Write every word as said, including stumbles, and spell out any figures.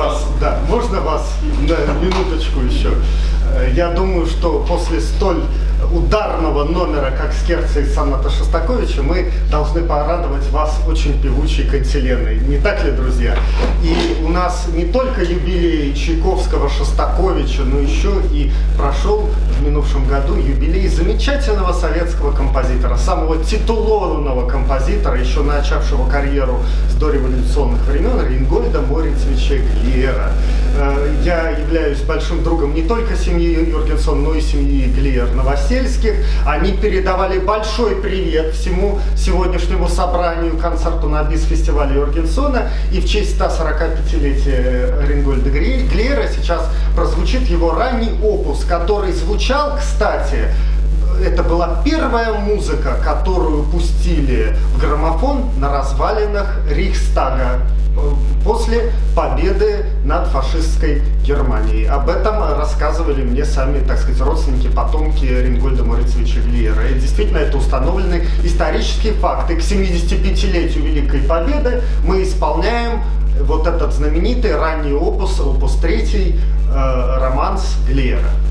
вас, да, можно вас на минуточку еще? Я думаю, что после столь ударного номера, как скерца из соната Шостаковича, мы должны порадовать вас очень певучей кантиленой. Не так ли, друзья? И у нас не только юбилей Чайковского, Шостаковича, но еще и прошел в минувшем году юбилей замечательного советского композитора, самого титулованного композитора, еще начавшего карьеру с дореволюционных времен, Рейнгольда Морицевича Глиера. Я являюсь большим другом не только семьи Юргенсон, но и семьи Глиер-Новосельских. Они передавали большой привет всему сегодняшнему собранию, концерту на бис-фестивале Юргенсона. И в честь ста сорокапятилетия Рейнгольда Глиера сейчас прозвучит его ранний опус, который звучал, кстати, это была первая музыка, которую пустили в граммофон на развалинах Рейхстага после победы над фашистской Германией. Об этом рассказывали мне сами, так сказать, родственники, потомки Рейнгольда Морицевича Глиера. И действительно, это установленный исторический факт. И к семидесятипятилетию Великой Победы мы исполняем вот этот знаменитый ранний опус, опус третий, э, романс Глиера.